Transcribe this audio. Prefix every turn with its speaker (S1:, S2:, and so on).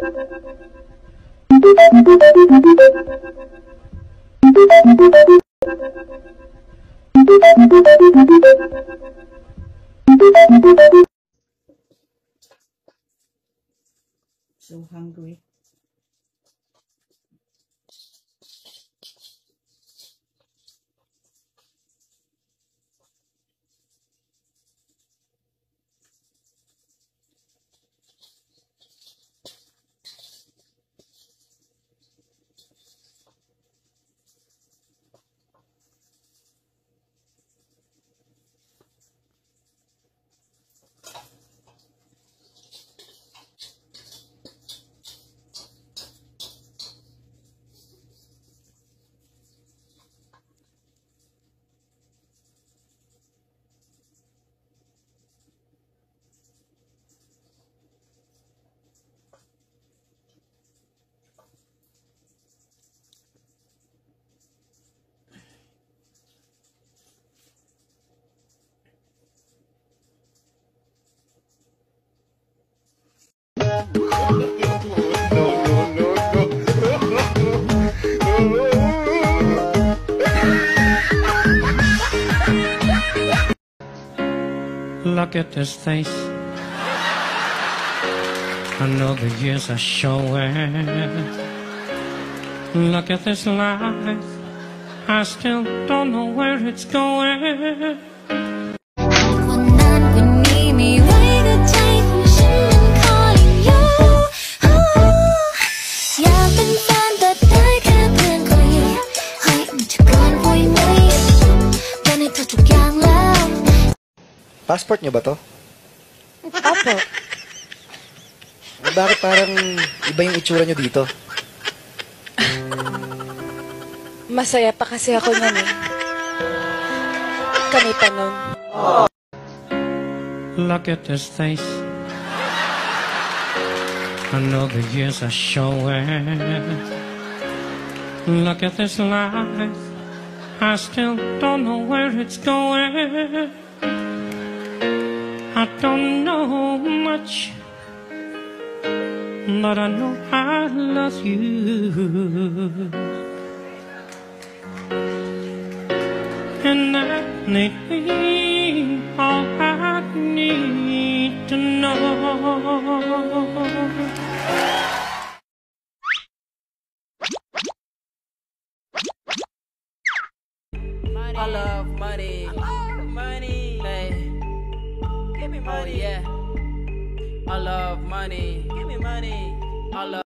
S1: So hungry.
S2: Look at this face. I know the years are showing. Look at this life. I still don't know where it's going.
S3: Passport niyo ba to?
S4: Opo.
S3: Bakit parang iba yung itsura niyo dito?
S4: Masaya pa kasi ako nun eh. Kami pa nun.
S2: Look at this face. I know the years are showing. Look at this life. I still don't know where it's going. I don't know much, but I know I love you. And anything, all I need to know.
S5: I love money. I love money. Hey. Give me money. Oh yeah. I love money. Give me money. I love